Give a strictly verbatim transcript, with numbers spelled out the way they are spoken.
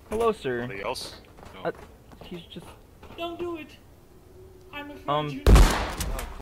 Hello, sir. Anybody else? No. Uh, he's just. Don't do it. I'm afraid Um. you know.